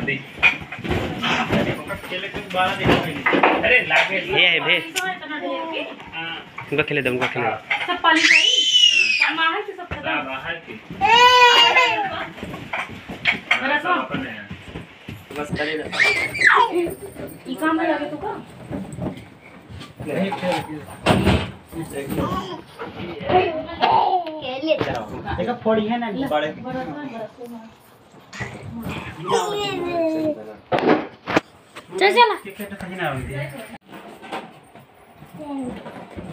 दे खेले तो 12 दिन अरे लागे ये है भे उनका खेले दम उनका खेले सब पाली भाई बाहर से सब खत्म बाहर की बस करे ई काम में लगे तो का देखा फोड़ी है ना बड़े चल चला टिकट खजना होती है